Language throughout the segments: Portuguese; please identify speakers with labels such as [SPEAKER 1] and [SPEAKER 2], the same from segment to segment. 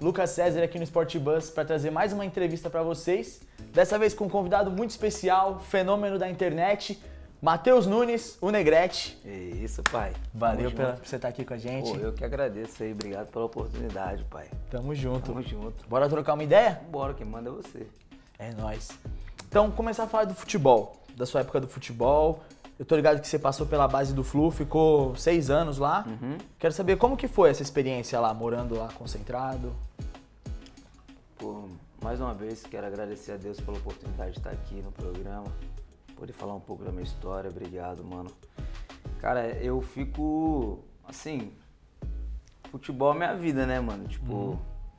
[SPEAKER 1] Lucas César aqui no Sport Buzz para trazer mais uma entrevista para vocês. Dessa vez com um convidado muito especial, fenômeno da internet, Matheus Nunes, o Negrete.
[SPEAKER 2] Isso, pai.
[SPEAKER 1] Valeu por você estar aqui com a gente.
[SPEAKER 2] Pô, eu que agradeço aí, obrigado pela oportunidade, pai.
[SPEAKER 1] Tamo junto.
[SPEAKER 2] Tamo junto.
[SPEAKER 1] Bora trocar uma ideia?
[SPEAKER 2] Bora, quem manda é você.
[SPEAKER 1] É nóis. Então, começar a falar do futebol, da sua época do futebol. Eu tô ligado que você passou pela base do Flu, ficou 6 anos lá. Quero saber como que foi essa experiência lá, morando lá concentrado.
[SPEAKER 2] Pô, mais uma vez quero agradecer a Deus pela oportunidade de estar aqui no programa, poder falar um pouco da minha história. Obrigado, mano. Cara, eu fico, assim, futebol é minha vida, né, mano? Tipo,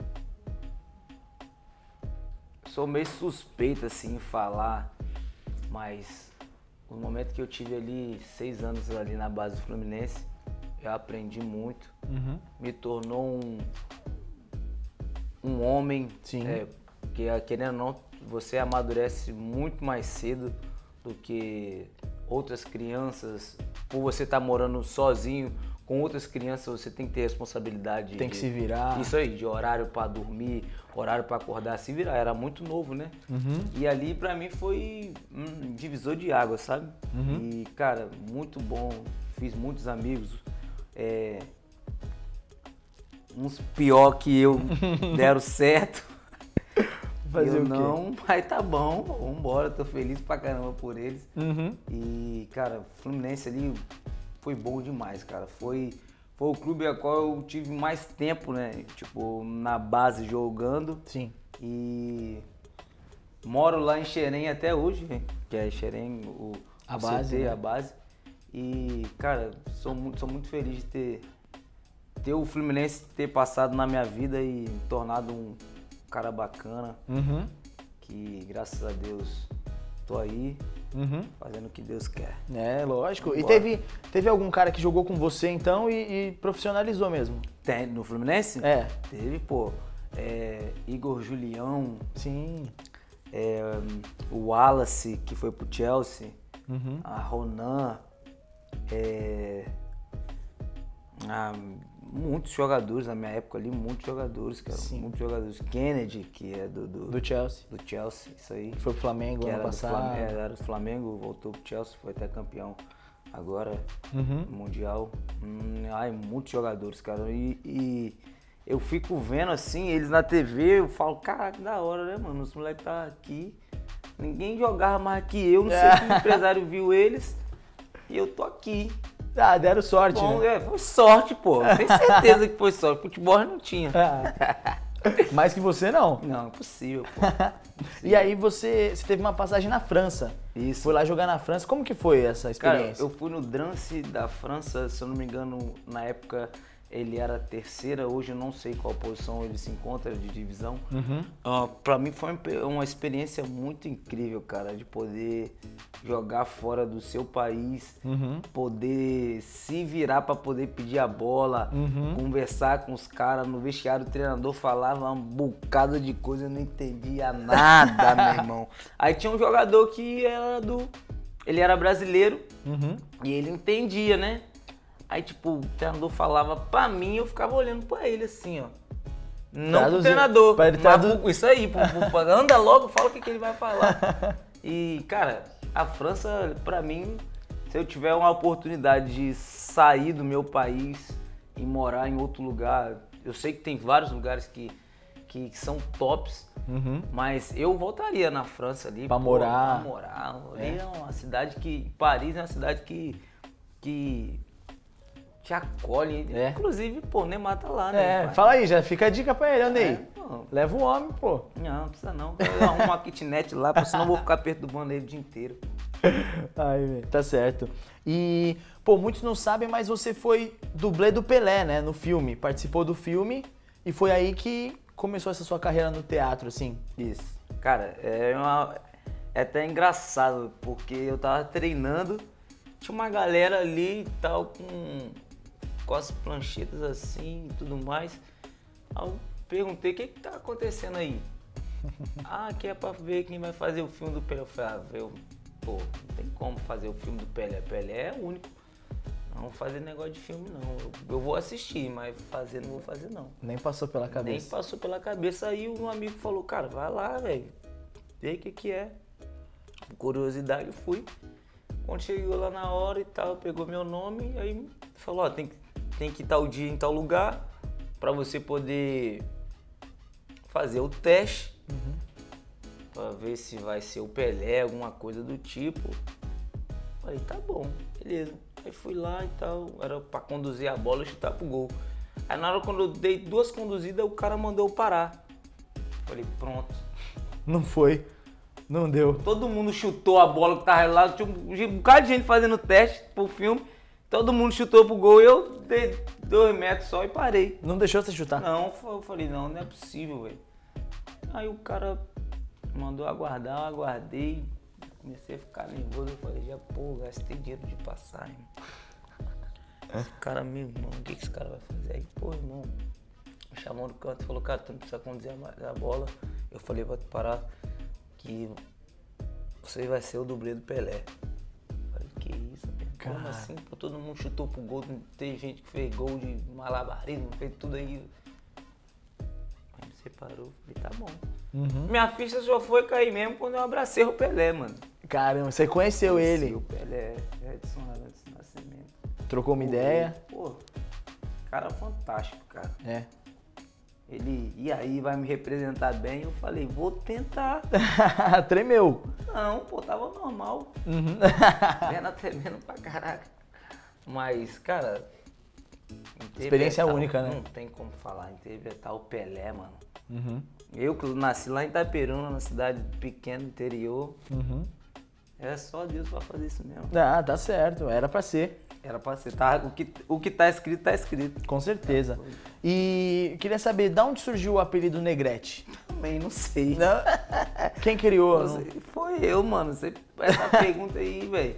[SPEAKER 2] sou meio suspeito, assim, em falar, mas no momento que eu tive ali 6 anos ali na base do Fluminense, eu aprendi muito, me tornou um homem,
[SPEAKER 1] Sim.
[SPEAKER 2] que querendo ou não, você amadurece muito mais cedo do que outras crianças. Por você estar morando sozinho com outras crianças, você tem que ter responsabilidade.
[SPEAKER 1] Tem que se virar.
[SPEAKER 2] Isso aí, de horário para dormir, horário para acordar, se virar. Era muito novo, né? E ali pra mim foi um divisor de água, sabe? E, cara, muito bom. Fiz muitos amigos. Uns pior que eu deram certo.
[SPEAKER 1] Fazer
[SPEAKER 2] eu
[SPEAKER 1] o quê?
[SPEAKER 2] não, mas tá bom, vambora, tô feliz pra caramba por eles. E, cara, o Fluminense ali foi bom demais, cara. Foi o clube a qual eu tive mais tempo, né? Tipo, na base jogando.
[SPEAKER 1] Sim.
[SPEAKER 2] E moro lá em Xerém até hoje, que é Xerém,
[SPEAKER 1] A
[SPEAKER 2] o
[SPEAKER 1] base,
[SPEAKER 2] CT,
[SPEAKER 1] né?
[SPEAKER 2] a base. E, cara, sou muito feliz de ter o Fluminense ter passado na minha vida e me tornado um cara bacana. Que, graças a Deus, tô aí fazendo o que Deus quer.
[SPEAKER 1] É, lógico. E
[SPEAKER 2] Bora.
[SPEAKER 1] teve algum cara que jogou com você então e profissionalizou mesmo?
[SPEAKER 2] Tem no Fluminense?
[SPEAKER 1] É.
[SPEAKER 2] Teve, pô. Igor Julião,
[SPEAKER 1] Sim.
[SPEAKER 2] o Wallace, que foi pro Chelsea, a Ronan, muitos jogadores na minha época ali, muitos jogadores, cara.
[SPEAKER 1] Sim.
[SPEAKER 2] Muitos jogadores. Kennedy, que é do
[SPEAKER 1] Chelsea.
[SPEAKER 2] Chelsea, isso aí.
[SPEAKER 1] Foi pro Flamengo
[SPEAKER 2] Que
[SPEAKER 1] ano
[SPEAKER 2] era do
[SPEAKER 1] passado.
[SPEAKER 2] Flamengo, era do Flamengo, voltou pro Chelsea, foi até campeão agora, mundial. Muitos jogadores, cara. E eu fico vendo assim, eles na TV, eu falo, caraca, que da hora, né, mano? Os moleques tá aqui. Ninguém jogava mais que eu, não sei que o empresário viu eles. E eu tô aqui.
[SPEAKER 1] Ah, deram sorte,
[SPEAKER 2] Bom,
[SPEAKER 1] né?
[SPEAKER 2] foi sorte, pô. Tenho certeza que foi sorte. Futebol não tinha.
[SPEAKER 1] Mais que você, não.
[SPEAKER 2] Não, impossível, pô.
[SPEAKER 1] E aí você teve uma passagem na França.
[SPEAKER 2] Isso.
[SPEAKER 1] Foi lá jogar na França. Como que foi essa
[SPEAKER 2] Cara,
[SPEAKER 1] experiência?
[SPEAKER 2] eu fui no Drancy da França, se eu não me engano, na época ele era a terceira, hoje eu não sei qual posição ele se encontra de divisão. Pra mim foi uma experiência muito incrível, cara, de poder jogar fora do seu país, poder se virar pra poder pedir a bola, conversar com os caras no vestiário, o treinador falava um bocado de coisa, eu não entendia nada, meu irmão. Aí tinha um jogador que ele era brasileiro e ele entendia, né? Aí, tipo, o treinador falava pra mim, eu ficava olhando pra ele assim, ó. Não pro treinador, mas isso aí, anda logo, fala o que ele vai falar. E, cara, a França, pra mim, se eu tiver uma oportunidade de sair do meu país e morar em outro lugar, eu sei que tem vários lugares que são tops, mas eu voltaria na França ali.
[SPEAKER 1] Pra morar.
[SPEAKER 2] Pra morar. Ali é uma cidade Paris é uma cidade que te acolhe. Inclusive, pô, o Neymar tá lá, né?
[SPEAKER 1] Fala aí, já fica a dica pra ele, Ney.
[SPEAKER 2] Pô.
[SPEAKER 1] Leva o homem, pô.
[SPEAKER 2] Não precisa não. Eu arrumo uma kitnet lá, porque senão eu vou ficar perturbando ele o dia inteiro.
[SPEAKER 1] Aí, velho, tá certo. E, pô, muitos não sabem, mas você foi dublê do Pelé, né, no filme. Participou do filme e foi aí que começou essa sua carreira no teatro, assim.
[SPEAKER 2] Isso. Cara, é até engraçado, porque eu tava treinando, tinha uma galera ali e tal, com as planchetas assim e tudo mais. Aí eu perguntei, o que tá acontecendo aí? Que é pra ver quem vai fazer o filme do Pelé. Eu falei, pô, não tem como fazer o filme do Pelé. Pelé é único Não fazer negócio de filme, não. Eu vou assistir, mas fazer não vou fazer, não.
[SPEAKER 1] Nem passou pela cabeça.
[SPEAKER 2] Nem passou pela cabeça. Aí um amigo falou, cara, vai lá, velho. Vê o que é. Curiosidade, eu fui. Quando chegou lá na hora e tal, pegou meu nome, aí falou, ó, tem que ir tal dia em tal lugar pra você poder fazer o teste. Pra ver se vai ser o Pelé, alguma coisa do tipo. Falei, tá bom, beleza. Aí fui lá e tal, era pra conduzir a bola e chutar pro gol. Aí na hora quando eu dei 2 conduzidas, o cara mandou eu parar. Falei, pronto.
[SPEAKER 1] Não foi, não deu.
[SPEAKER 2] Todo mundo chutou a bola que tava lá, tinha um bocado de gente fazendo teste pro filme. Todo mundo chutou pro gol e eu dei 2 metros só e parei.
[SPEAKER 1] Não deixou você chutar?
[SPEAKER 2] Não, eu falei, não é possível, velho. Aí o cara mandou aguardar, eu aguardei. Comecei a ficar nervoso, eu falei, já, pô, gastei dinheiro de passagem. Esse cara, meu irmão, o que esse cara vai fazer? Aí, pô, irmão, me chamou no canto e falou, cara, tu não precisa conduzir a bola. Eu falei, vou te parar que você vai ser o dublê do Pelé. Eu falei, que isso, cara? Como assim? Pô, todo mundo chutou pro gol, tem gente que fez gol de malabarismo, fez tudo aí. Aí me separou, falei, tá bom. Minha ficha só foi cair mesmo quando eu abracei o Pelé, mano.
[SPEAKER 1] Caramba, você conheceu ele?
[SPEAKER 2] O Pelé, Edson Arantes Nascimento.
[SPEAKER 1] Trocou uma ideia?
[SPEAKER 2] Pô, cara fantástico, cara.
[SPEAKER 1] É.
[SPEAKER 2] Ele, e aí, vai me representar bem? Eu falei, vou tentar.
[SPEAKER 1] Tremeu?
[SPEAKER 2] Não, pô, tava normal. Perna tremendo pra caraca. Mas, cara...
[SPEAKER 1] Experiência única, né?
[SPEAKER 2] Não tem como falar, interpretar o Pelé, mano. Eu que nasci lá em Itaperuna, na cidade pequena, interior. Era só Deus pra fazer isso mesmo.
[SPEAKER 1] Ah, tá certo. Era pra ser.
[SPEAKER 2] Era pra ser. Tá, o que tá escrito, tá escrito.
[SPEAKER 1] Com certeza. E queria saber, de onde surgiu o apelido Negrete?
[SPEAKER 2] Também não sei.
[SPEAKER 1] Não? Quem criou?
[SPEAKER 2] Não? Foi eu, mano. Essa pergunta aí, velho.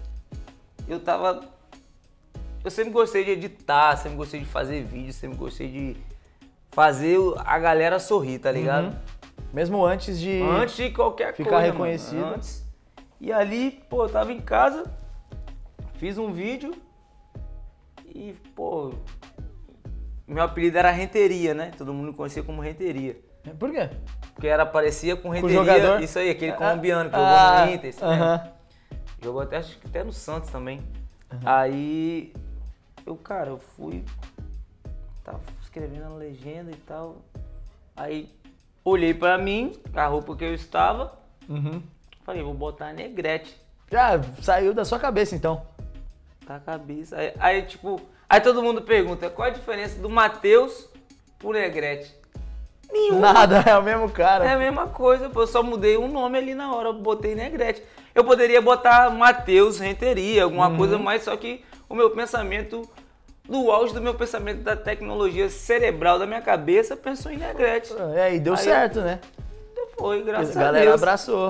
[SPEAKER 2] Eu sempre gostei de editar, sempre gostei de fazer vídeo, sempre gostei de fazer a galera sorrir, tá ligado?
[SPEAKER 1] Mesmo antes de...
[SPEAKER 2] Antes de qualquer coisa,
[SPEAKER 1] ficar reconhecido.
[SPEAKER 2] Mano, antes. E ali, pô, eu tava em casa, fiz um vídeo e, pô, meu apelido era Renteria, né? Todo mundo me conhecia como Renteria.
[SPEAKER 1] Por quê?
[SPEAKER 2] Porque parecia com Renteria,
[SPEAKER 1] jogador?
[SPEAKER 2] isso aí, aquele colombiano que jogou no Inter, isso mesmo. Jogou acho que até no Santos também. Aí, eu fui, tava escrevendo a legenda e tal, aí olhei pra mim, a roupa que eu estava, falei, vou botar Negrete.
[SPEAKER 1] Já saiu da sua cabeça, então.
[SPEAKER 2] Da cabeça. Aí todo mundo pergunta, qual a diferença do Matheus pro Negrete? Nenhuma.
[SPEAKER 1] Nada, é o mesmo cara.
[SPEAKER 2] É a mesma coisa, eu só mudei um nome ali na hora, eu botei Negrete. Eu poderia botar Matheus Renteria, alguma coisa mais, só que o meu pensamento, no auge do meu pensamento da tecnologia cerebral da minha cabeça, pensou em Negrete.
[SPEAKER 1] E deu certo, né?
[SPEAKER 2] Foi, graças a Deus.
[SPEAKER 1] A galera abraçou.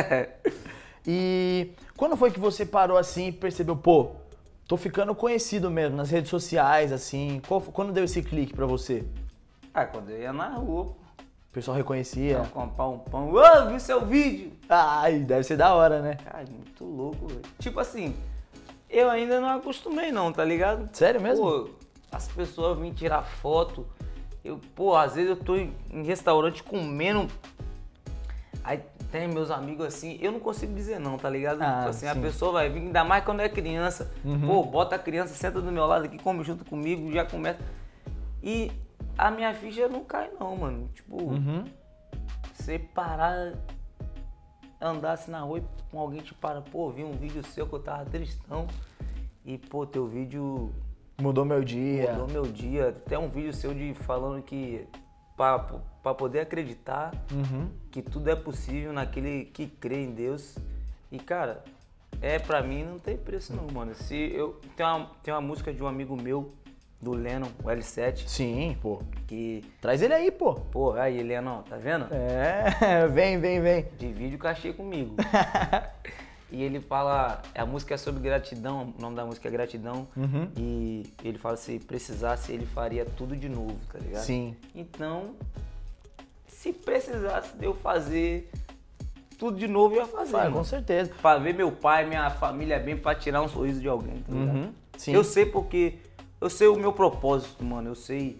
[SPEAKER 1] E quando foi que você parou assim e percebeu, pô, tô ficando conhecido mesmo nas redes sociais, assim? Quando deu esse clique pra você?
[SPEAKER 2] Quando eu ia na rua, pô.
[SPEAKER 1] O pessoal reconhecia?
[SPEAKER 2] Não, comprar um pão. Ô, vi seu vídeo!
[SPEAKER 1] Ai, deve ser da hora, né?
[SPEAKER 2] Cara, muito louco, velho. Tipo assim, eu ainda não acostumei não, tá ligado?
[SPEAKER 1] Sério mesmo?
[SPEAKER 2] Pô, as pessoas vêm tirar foto. Às vezes eu tô em restaurante comendo. Aí tem meus amigos assim, eu não consigo dizer não, tá ligado? Tipo assim, a pessoa vai vir, ainda mais quando é criança. Pô, bota a criança, senta do meu lado aqui, come junto comigo, já começa. E a minha ficha não cai não, mano. Tipo, você parar, andar assim na rua e com alguém te para, pô, vi um vídeo seu que eu tava tristão. E, pô, teu vídeo...
[SPEAKER 1] Mudou meu dia.
[SPEAKER 2] Mudou meu dia. Até um vídeo seu falando que... Pra poder acreditar que tudo é possível naquele que crê em Deus. E, cara, pra mim não tem preço não, mano. Tem uma música de um amigo meu, do Lennon, o L7.
[SPEAKER 1] Sim, pô.
[SPEAKER 2] Que...
[SPEAKER 1] Traz ele aí, pô.
[SPEAKER 2] Pô, aí, Lennon, tá vendo?
[SPEAKER 1] Vem.
[SPEAKER 2] Divide o cachê comigo. E ele fala, a música é sobre gratidão, o nome da música é Gratidão. E ele fala, se precisasse, ele faria tudo de novo, tá ligado?
[SPEAKER 1] Sim.
[SPEAKER 2] Então, se precisasse de eu fazer tudo de novo, eu ia fazer.
[SPEAKER 1] Com certeza.
[SPEAKER 2] Pra ver meu pai, minha família bem, pra tirar um sorriso de alguém, tá ligado?
[SPEAKER 1] Sim.
[SPEAKER 2] Eu sei porque eu sei o meu propósito, mano. Eu sei.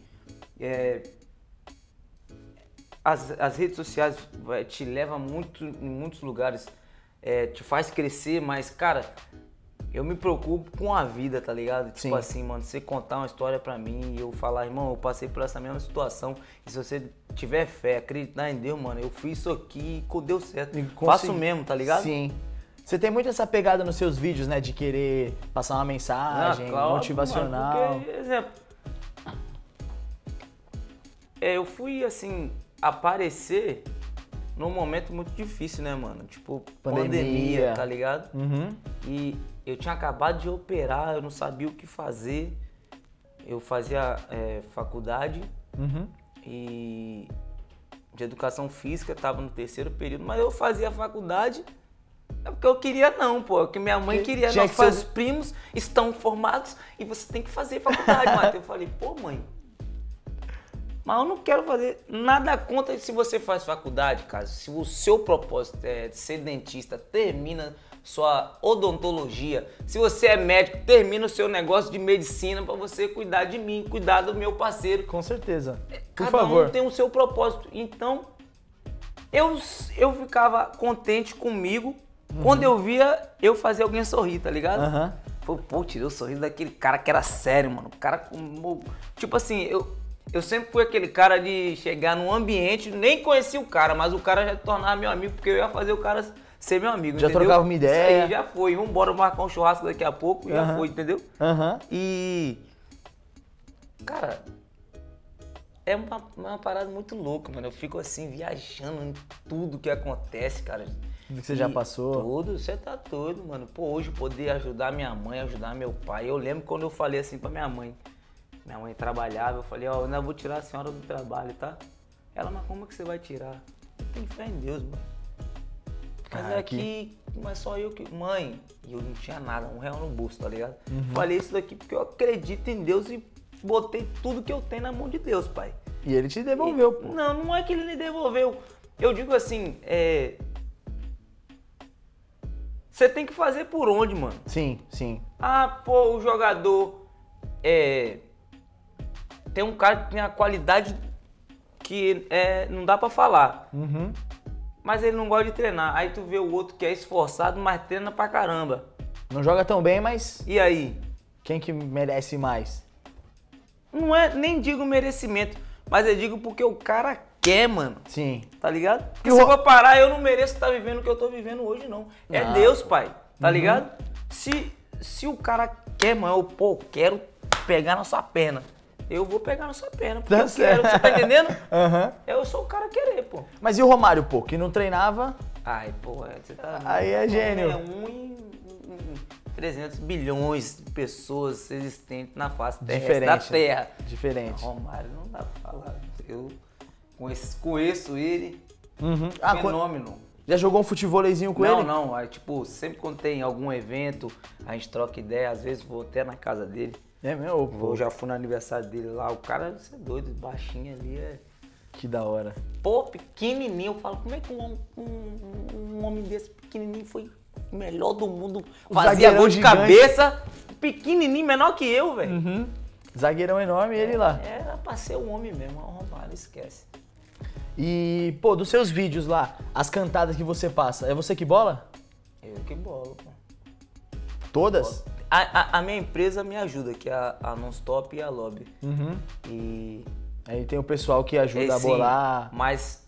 [SPEAKER 2] As redes sociais te levam em muitos lugares, te faz crescer, mas, cara, eu me preocupo com a vida, tá ligado? Tipo
[SPEAKER 1] Sim.
[SPEAKER 2] assim, mano, você contar uma história pra mim e eu falar, irmão, eu passei por essa mesma situação. E se você tiver fé, acreditar em Deus, mano, eu fiz isso aqui e deu certo. Faço mesmo, tá ligado?
[SPEAKER 1] Sim. Você tem muito essa pegada nos seus vídeos, né? De querer passar uma mensagem
[SPEAKER 2] claro,
[SPEAKER 1] motivacional.
[SPEAKER 2] Mano, porque, exemplo, eu fui, assim, aparecer num momento muito difícil, né, mano? Tipo, pandemia, tá ligado?
[SPEAKER 1] Uhum.
[SPEAKER 2] E eu tinha acabado de operar, eu não sabia o que fazer. Eu fazia faculdade e de educação física, tava no 3º período, mas eu fazia faculdade porque eu queria não, pô, porque minha mãe queria. Não, seus primos estão formados e você tem que fazer faculdade, Matheus. Eu falei, pô, mãe, mas eu não quero fazer nada contra se você faz faculdade, cara. Se o seu propósito é ser dentista, termina sua odontologia. Se você é médico, termina o seu negócio de medicina pra você cuidar de mim, cuidar do meu parceiro.
[SPEAKER 1] Com certeza. Por
[SPEAKER 2] Cada
[SPEAKER 1] favor.
[SPEAKER 2] um tem o seu propósito. Então, eu ficava contente comigo quando eu via eu fazer alguém sorrir, tá ligado? Pô, tirei o sorriso daquele cara que era sério, mano. O cara com... Tipo assim, eu sempre fui aquele cara de chegar num ambiente, nem conhecia o cara, mas o cara já tornava meu amigo, porque eu ia fazer o cara ser meu amigo,
[SPEAKER 1] já
[SPEAKER 2] entendeu?
[SPEAKER 1] trocava uma ideia.
[SPEAKER 2] Isso aí já foi. Vambora marcar um churrasco daqui a pouco, já foi, entendeu? E... Cara, é uma parada muito louca, mano. Eu fico assim, viajando em tudo que acontece, cara.
[SPEAKER 1] Que você já passou.
[SPEAKER 2] Tudo, você tá doido, mano. Pô, hoje poder ajudar minha mãe, ajudar meu pai. Eu lembro quando eu falei assim pra minha mãe. Minha mãe trabalhava, eu falei, eu ainda vou tirar a senhora do trabalho, tá? Ela, mas como que você vai tirar? Eu tenho fé em Deus, mano. Mas aqui, mas só eu que... Mãe, e eu não tinha nada, R$1 no bolso, tá ligado? Falei isso daqui porque eu acredito em Deus e botei tudo que eu tenho na mão de Deus, pai.
[SPEAKER 1] E ele te devolveu, pô.
[SPEAKER 2] Não é que ele me devolveu. Eu digo assim, você tem que fazer por onde, mano?
[SPEAKER 1] Sim, sim.
[SPEAKER 2] Ah, pô, o jogador tem um cara que tem a qualidade que não dá pra falar. Mas ele não gosta de treinar. Aí tu vê o outro que é esforçado, mas treina pra caramba.
[SPEAKER 1] Não joga tão bem, mas...
[SPEAKER 2] E aí?
[SPEAKER 1] Quem que merece mais?
[SPEAKER 2] Não é, nem digo merecimento, mas eu digo porque o cara quer, mano.
[SPEAKER 1] Sim.
[SPEAKER 2] Tá ligado? Porque se eu for parar, eu não mereço estar vivendo o que eu tô vivendo hoje, não. É Deus, pai. Tá ligado? Se o cara quer, mano, eu, pô, quero pegar na sua perna. Eu vou pegar na sua perna, porque eu quero. Você tá entendendo? Eu sou o cara querer, pô.
[SPEAKER 1] Mas e o Romário, pô, que não treinava?
[SPEAKER 2] Ai, pô, você tá...
[SPEAKER 1] Aí é gênio.
[SPEAKER 2] É 1 em 300 bilhões de pessoas existentes na face terrestre da Terra.
[SPEAKER 1] Diferente.
[SPEAKER 2] Romário não dá pra falar. Eu conheço ele. Fenômeno.
[SPEAKER 1] Já jogou um futevôleizinho com ele?
[SPEAKER 2] Não. Aí, tipo, sempre quando tem algum evento, a gente troca ideia. Às vezes vou até na casa dele.
[SPEAKER 1] É meu?
[SPEAKER 2] Eu já fui no aniversário dele lá. O cara, você é doido, baixinho ali,
[SPEAKER 1] Que da hora.
[SPEAKER 2] Pô, pequenininho. Eu falo, como é que um homem desse pequenininho foi o melhor do mundo? Fazia gol de cabeça. Pequenininho, menor que eu, velho.
[SPEAKER 1] Zagueirão enorme, ele lá.
[SPEAKER 2] Era pra ser um homem mesmo. O Romário, esquece.
[SPEAKER 1] E, pô, dos seus vídeos lá, as cantadas que você passa, é você que bola?
[SPEAKER 2] Eu que bolo, pô.
[SPEAKER 1] Todas?
[SPEAKER 2] A minha empresa me ajuda, que é a Nonstop e a Lobby. E...
[SPEAKER 1] Aí tem o pessoal que ajuda a bolar.
[SPEAKER 2] Mas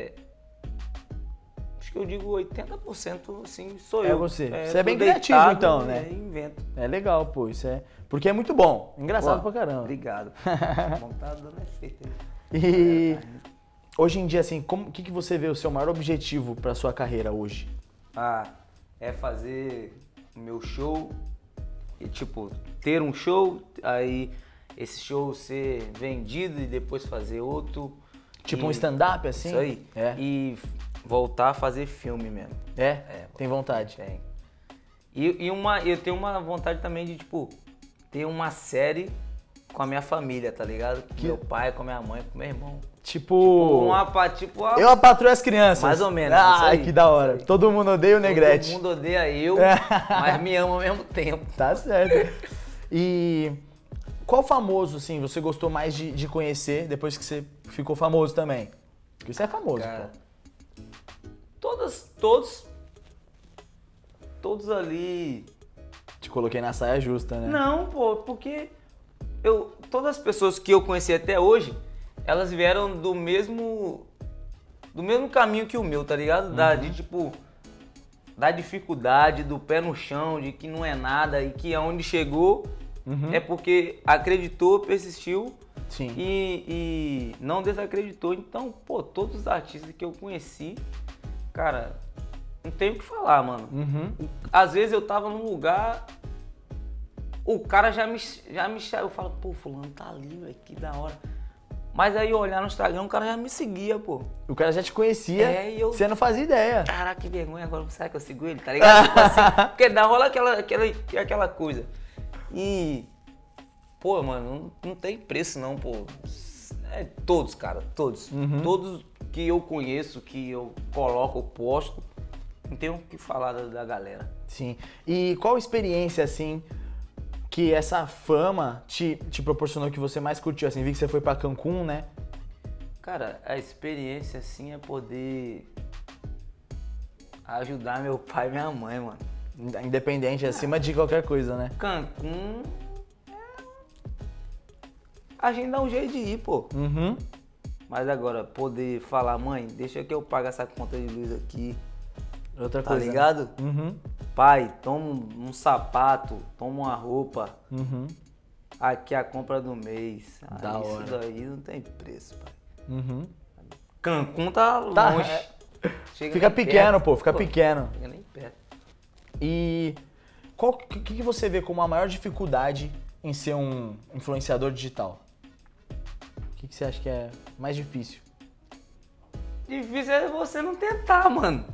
[SPEAKER 2] acho que eu digo 80% assim, sou eu.
[SPEAKER 1] É você. Você é bem criativo então, né?
[SPEAKER 2] Invento.
[SPEAKER 1] É legal, pô, isso é... Porque é muito bom, engraçado pra caramba.
[SPEAKER 2] Obrigado. Bom, tá dando efeito aí.
[SPEAKER 1] E hoje em dia, assim, o que você vê o seu maior objetivo pra sua carreira hoje?
[SPEAKER 2] É fazer o meu show e, tipo, ter um show, aí esse show ser vendido e depois fazer outro.
[SPEAKER 1] Tipo um stand-up, assim?
[SPEAKER 2] Isso aí. E voltar a fazer filme mesmo.
[SPEAKER 1] Tem vontade?
[SPEAKER 2] Tem. E eu tenho uma vontade também de, tipo, ter uma série com a minha família, tá ligado? Com meu pai, com a minha mãe, com meu irmão.
[SPEAKER 1] Eu, a Patroa e as Crianças.
[SPEAKER 2] Mais ou menos.
[SPEAKER 1] Ah, que da hora. Todo mundo odeia o Negrete.
[SPEAKER 2] Todo mundo odeia eu, mas me ama ao mesmo tempo.
[SPEAKER 1] Tá certo. E qual famoso, assim, você gostou mais de conhecer depois que você ficou famoso também? Porque você é famoso,
[SPEAKER 2] Cara,
[SPEAKER 1] pô.
[SPEAKER 2] Todos ali...
[SPEAKER 1] Te coloquei na saia justa, né?
[SPEAKER 2] Não, pô, porque todas as pessoas que eu conheci até hoje, elas vieram do mesmo caminho que o meu, tá ligado? Da dificuldade, do pé no chão, de que não é nada e que aonde chegou é porque acreditou, persistiu.
[SPEAKER 1] Sim.
[SPEAKER 2] E não desacreditou. Então, pô, todos os artistas que eu conheci, cara, não tenho o que falar, mano. Às vezes eu tava num lugar, o cara já me eu falo, pô, fulano tá ali, velho, que da hora. Mas aí eu olhar no Instagram, o cara já me seguia, pô.
[SPEAKER 1] O cara já te conhecia,
[SPEAKER 2] e eu...
[SPEAKER 1] você não fazia ideia.
[SPEAKER 2] Caraca, que vergonha, agora será que eu sigo ele, tá ligado? Tipo assim, porque rola aquela coisa. E, pô, mano, não tem preço não, pô. Todos, cara, todos. Todos que eu conheço, que eu coloco, eu posto, não tenho o que falar da galera.
[SPEAKER 1] Sim. E qual experiência, assim, que essa fama te proporcionou que você mais curtiu? Assim, vi que você foi pra Cancún, né?
[SPEAKER 2] Cara, a experiência, assim, é poder ajudar meu pai e minha mãe, mano.
[SPEAKER 1] Independente, acima de qualquer coisa, né?
[SPEAKER 2] Cancún, a gente dá um jeito de ir, pô. Mas agora, poder falar, mãe, deixa que eu pague essa conta de luz aqui.
[SPEAKER 1] Outra
[SPEAKER 2] tá
[SPEAKER 1] coisa.
[SPEAKER 2] Ligado? Pai, toma um sapato, toma uma roupa. Aqui é a compra do mês.
[SPEAKER 1] Da
[SPEAKER 2] isso
[SPEAKER 1] hora.
[SPEAKER 2] daí não tem preço, pai. Cancún tá longe.
[SPEAKER 1] Fica pequeno, pô, fica pequeno.
[SPEAKER 2] Fica nem perto.
[SPEAKER 1] E o que você vê como a maior dificuldade em ser um influenciador digital? O que você acha que é mais difícil?
[SPEAKER 2] Difícil é você não tentar, mano.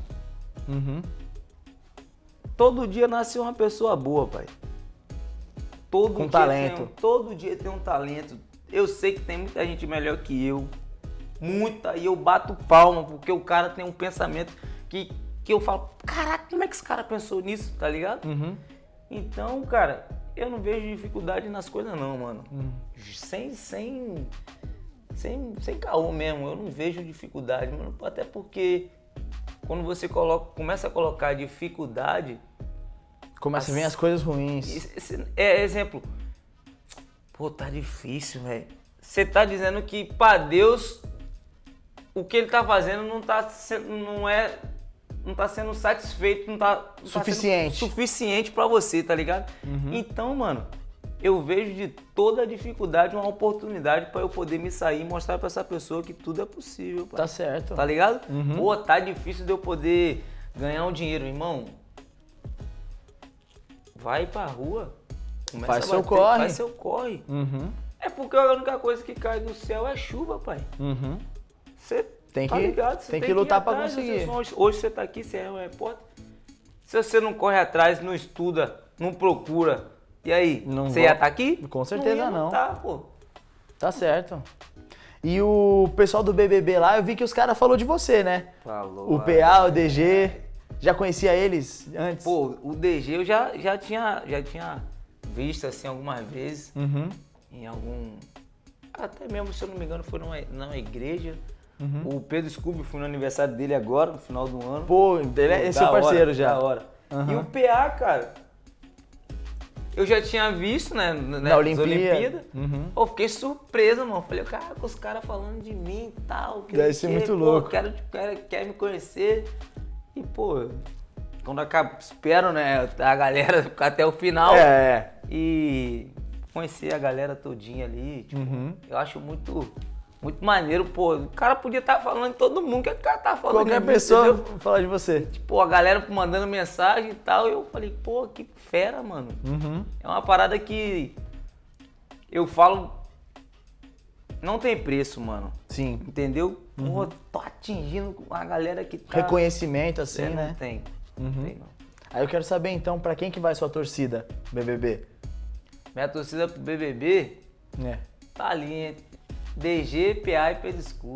[SPEAKER 2] Todo dia nasce uma pessoa boa, pai.
[SPEAKER 1] Com talento.
[SPEAKER 2] Todo dia tem um talento. Eu sei que tem muita gente melhor que eu. Muita. E eu bato palma porque o cara tem um pensamento que eu falo, caraca, como é que esse cara pensou nisso, tá ligado? Então, cara, eu não vejo dificuldade nas coisas não, mano. Sem caô mesmo, eu não vejo dificuldade, mano. Até porque quando você começa a colocar dificuldade...
[SPEAKER 1] Começa a vir as coisas ruins.
[SPEAKER 2] Exemplo. Pô, tá difícil, velho. Você tá dizendo que pra Deus o que ele tá fazendo não tá sendo satisfeito, não tá
[SPEAKER 1] suficiente.
[SPEAKER 2] Sendo suficiente pra você, tá ligado? Então, mano, eu vejo de toda a dificuldade uma oportunidade pra eu poder me sair e mostrar pra essa pessoa que tudo é possível. Pai.
[SPEAKER 1] Tá certo.
[SPEAKER 2] Tá ligado? Pô, tá difícil de eu poder ganhar um dinheiro, irmão. Vai pra rua.
[SPEAKER 1] Faz seu corre.
[SPEAKER 2] Faz seu corre. É porque a única coisa que cai do céu é chuva, pai. Você
[SPEAKER 1] tem
[SPEAKER 2] tá
[SPEAKER 1] que,
[SPEAKER 2] ligado?
[SPEAKER 1] Tem que lutar pra conseguir.
[SPEAKER 2] Hoje você tá aqui, você é um repórter. Se você não corre atrás, não estuda, não procura, e aí? Você ia estar aqui?
[SPEAKER 1] Com certeza não.
[SPEAKER 2] Tá, pô.
[SPEAKER 1] Tá certo. E o pessoal do BBB lá, eu vi que os caras falaram de você, né?
[SPEAKER 2] Falou.
[SPEAKER 1] O PA, o DG. Já conhecia eles antes?
[SPEAKER 2] Pô, o DG eu já tinha visto assim algumas vezes. Em algum... Até mesmo, se eu não me engano, foi numa igreja. O Pedro Scooby, fui no aniversário dele agora, no final do ano.
[SPEAKER 1] Pô, ele é seu parceiro já.
[SPEAKER 2] Da hora. E o PA, cara, eu já tinha visto, né?
[SPEAKER 1] Na Olimpíada.
[SPEAKER 2] Eu fiquei surpreso, mano. Falei, cara, com os caras falando de mim e tal.
[SPEAKER 1] Deve ser muito louco.
[SPEAKER 2] Quer me conhecer. E, pô, quando acaba, espero, né, a galera ficar até o final. E conhecer a galera todinha ali, tipo, eu acho muito maneiro, pô. O cara podia estar falando de todo mundo, que o cara tá falando.
[SPEAKER 1] Qualquer pessoa fala de você.
[SPEAKER 2] Tipo, a galera mandando mensagem e tal, e eu falei, pô, que fera, mano. É uma parada que eu falo, não tem preço, mano.
[SPEAKER 1] Sim.
[SPEAKER 2] Entendeu? Pô, tô atingindo a galera que tá...
[SPEAKER 1] Reconhecimento, assim, né?
[SPEAKER 2] Não tem. Não tem, não.
[SPEAKER 1] Aí eu quero saber, então, pra quem que vai sua torcida, BBB?
[SPEAKER 2] Minha torcida pro BBB tá ali entre DG, PA e Pedro Scooby.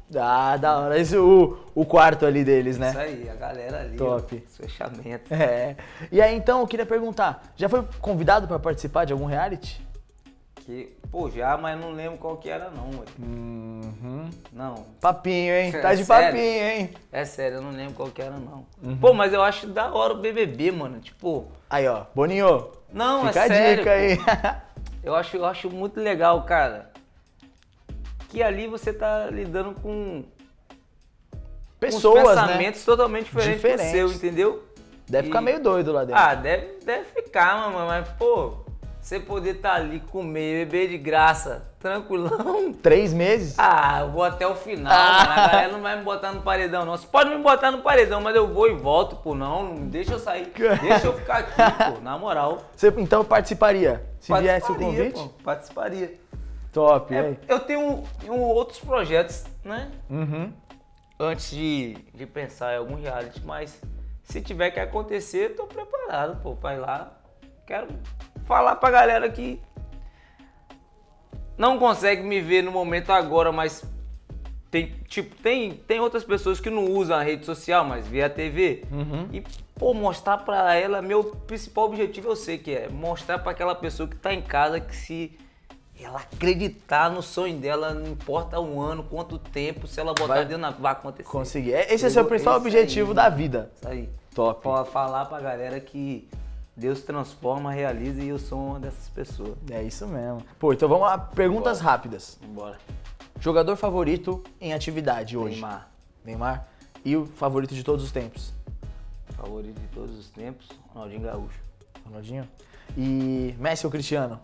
[SPEAKER 1] Ah, da hora. Esse é o quarto ali deles, né?
[SPEAKER 2] Isso aí, a galera ali.
[SPEAKER 1] Top.
[SPEAKER 2] Ó, os fechamentos.
[SPEAKER 1] É. E aí, então, eu queria perguntar, já foi convidado pra participar de algum reality?
[SPEAKER 2] Pô, já, mas não lembro qual que era não, ué. Não.
[SPEAKER 1] Papinho, hein?
[SPEAKER 2] É
[SPEAKER 1] Tá de
[SPEAKER 2] sério?
[SPEAKER 1] papinho, hein?
[SPEAKER 2] É sério, eu não lembro qual que era não. Pô, mas eu acho da hora o BBB, mano. Tipo,
[SPEAKER 1] Aí, ó, Boninho.
[SPEAKER 2] não,
[SPEAKER 1] Fica
[SPEAKER 2] é
[SPEAKER 1] a
[SPEAKER 2] sério.
[SPEAKER 1] dica aí.
[SPEAKER 2] Eu acho muito legal, cara. Que ali você tá lidando com
[SPEAKER 1] Pessoas,
[SPEAKER 2] uns
[SPEAKER 1] né?
[SPEAKER 2] pensamentos totalmente diferentes do
[SPEAKER 1] Diferentes.
[SPEAKER 2] seu, entendeu?
[SPEAKER 1] Deve
[SPEAKER 2] E-
[SPEAKER 1] ficar meio doido lá dentro.
[SPEAKER 2] Ah, deve ficar, mamãe, mas, pô, você poder estar ali, comer, beber de graça, tranquilão.
[SPEAKER 1] 3 meses?
[SPEAKER 2] Ah, eu vou até o final, mano. A galera não vai me botar no paredão, não. Você pode me botar no paredão, mas eu vou e volto, pô. Não deixa eu sair. Deixa eu ficar aqui, pô. Na moral.
[SPEAKER 1] Você, então, participaria? Se viesse o
[SPEAKER 2] Participaria,
[SPEAKER 1] convite?
[SPEAKER 2] pô, participaria.
[SPEAKER 1] Top, e
[SPEAKER 2] É,
[SPEAKER 1] aí?
[SPEAKER 2] eu tenho outros projetos, né?
[SPEAKER 1] Uhum.
[SPEAKER 2] Antes de pensar em algum reality, mas se tiver que acontecer, tô preparado, pô, pra ir lá. Quero falar pra galera que não consegue me ver no momento agora, mas tem outras pessoas que não usam a rede social, mas vê a TV. E, pô, mostrar pra ela, meu principal objetivo eu sei que é mostrar pra aquela pessoa que tá em casa que se ela acreditar no sonho dela, não importa um ano, quanto tempo, se ela botar dentro, vai acontecer.
[SPEAKER 1] Conseguir. Esse é o seu principal
[SPEAKER 2] Esse
[SPEAKER 1] objetivo
[SPEAKER 2] aí,
[SPEAKER 1] da vida.
[SPEAKER 2] Isso aí.
[SPEAKER 1] Top.
[SPEAKER 2] Pra falar pra galera que Deus transforma, realiza e eu sou uma dessas pessoas.
[SPEAKER 1] É isso mesmo. Pô, então vamos lá. Perguntas rápidas.
[SPEAKER 2] Bora.
[SPEAKER 1] Jogador favorito em atividade hoje?
[SPEAKER 2] Neymar.
[SPEAKER 1] Neymar. E o favorito de todos os tempos?
[SPEAKER 2] Favorito de todos os tempos, Ronaldinho Gaúcho.
[SPEAKER 1] Ronaldinho. E Messi ou Cristiano?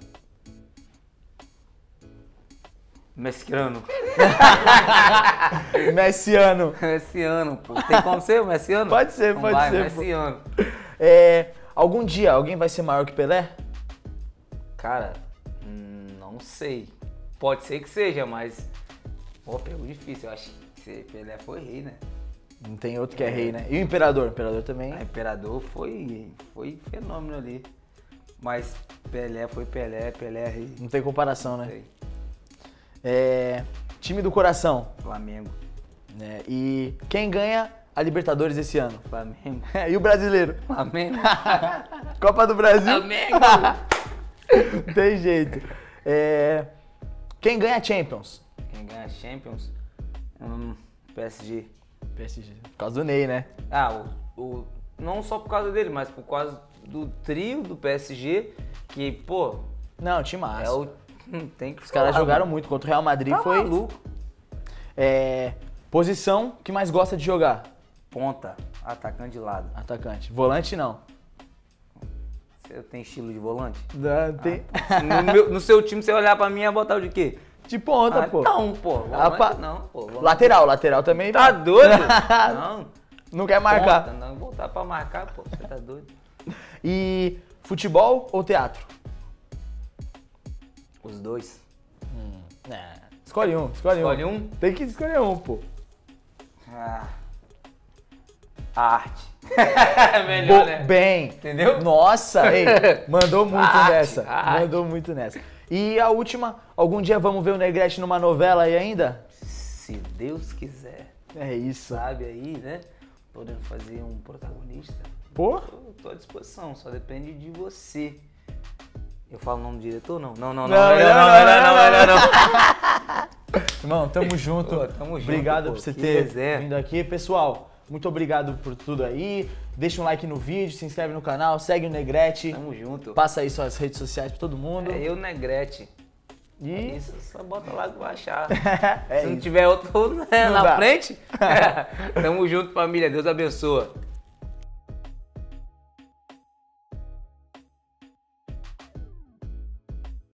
[SPEAKER 2] Messiano.
[SPEAKER 1] Messiano.
[SPEAKER 2] Messiano, pô. Tem como ser o Messiano?
[SPEAKER 1] Pode ser,
[SPEAKER 2] Então
[SPEAKER 1] pode
[SPEAKER 2] vai,
[SPEAKER 1] ser, pô.
[SPEAKER 2] Messiano.
[SPEAKER 1] Algum dia alguém vai ser maior que Pelé?
[SPEAKER 2] Cara, não sei. Pode ser que seja, mas... Pô, pegou difícil. Eu acho que Pelé foi rei, né?
[SPEAKER 1] Não tem outro que é rei, né? E o Imperador? O Imperador também.
[SPEAKER 2] A Imperador foi fenômeno ali. Mas Pelé foi Pelé é rei.
[SPEAKER 1] Não tem comparação, né?
[SPEAKER 2] Sei.
[SPEAKER 1] Time do coração.
[SPEAKER 2] Flamengo.
[SPEAKER 1] Né? E quem ganha a Libertadores esse ano?
[SPEAKER 2] Flamengo.
[SPEAKER 1] E o brasileiro?
[SPEAKER 2] Flamengo.
[SPEAKER 1] Copa do Brasil?
[SPEAKER 2] Flamengo.
[SPEAKER 1] Não tem jeito. Quem ganha a Champions?
[SPEAKER 2] Quem ganha a Champions? PSG.
[SPEAKER 1] PSG. Por causa do Ney, né?
[SPEAKER 2] Ah, não só por causa dele, mas por causa do trio do PSG, que, pô,
[SPEAKER 1] Não, time massa.
[SPEAKER 2] é o... Tem que
[SPEAKER 1] Os caras
[SPEAKER 2] falar,
[SPEAKER 1] jogaram
[SPEAKER 2] mano.
[SPEAKER 1] muito contra o Real Madrid.
[SPEAKER 2] Tá
[SPEAKER 1] Foi
[SPEAKER 2] maluco.
[SPEAKER 1] Posição que mais gosta de jogar?
[SPEAKER 2] Ponta, atacante de lado.
[SPEAKER 1] Atacante. Volante não.
[SPEAKER 2] Você tem estilo de volante?
[SPEAKER 1] Não, tem...
[SPEAKER 2] No seu time, você olhar pra mim, ia botar o de quê?
[SPEAKER 1] De ponta, pô.
[SPEAKER 2] Não, pô. Volante
[SPEAKER 1] pa-
[SPEAKER 2] não, pô. Volante.
[SPEAKER 1] Lateral também.
[SPEAKER 2] Tá
[SPEAKER 1] não.
[SPEAKER 2] doido? Não.
[SPEAKER 1] Não quer marcar.
[SPEAKER 2] Ponta, não, voltar pra marcar, pô. Você tá doido?
[SPEAKER 1] E futebol ou teatro?
[SPEAKER 2] Os dois.
[SPEAKER 1] Escolhe um.
[SPEAKER 2] Escolhe um?
[SPEAKER 1] Tem que escolher um, pô.
[SPEAKER 2] Ah. Arte. É melhor, né?
[SPEAKER 1] Bem.
[SPEAKER 2] Entendeu?
[SPEAKER 1] Nossa, ei, mandou muito
[SPEAKER 2] Arte,
[SPEAKER 1] nessa.
[SPEAKER 2] arte.
[SPEAKER 1] Mandou muito nessa. E a última, algum dia vamos ver o Negrete numa novela aí ainda?
[SPEAKER 2] Se Deus quiser.
[SPEAKER 1] É isso.
[SPEAKER 2] Sabe aí, né? Podendo fazer um protagonista.
[SPEAKER 1] Pô?
[SPEAKER 2] Eu tô à disposição, só depende de você. Eu falo o nome do diretor? Não. Não.
[SPEAKER 1] Irmão, tamo junto.
[SPEAKER 2] Pô, tamo junto,
[SPEAKER 1] Obrigado
[SPEAKER 2] pô,
[SPEAKER 1] por você
[SPEAKER 2] que
[SPEAKER 1] ter
[SPEAKER 2] resenha.
[SPEAKER 1] vindo aqui. Pessoal, muito obrigado por tudo aí. Deixa um like no vídeo, se inscreve no canal, segue o Negrete.
[SPEAKER 2] Tamo junto.
[SPEAKER 1] Passa aí suas redes sociais pra todo mundo.
[SPEAKER 2] É eu, Negrete.
[SPEAKER 1] E
[SPEAKER 2] É isso, só bota lá que vai achar.
[SPEAKER 1] É
[SPEAKER 2] Se não
[SPEAKER 1] isso.
[SPEAKER 2] tiver outro né,
[SPEAKER 1] Não
[SPEAKER 2] na
[SPEAKER 1] dá.
[SPEAKER 2] frente, tamo junto, família. Deus abençoa.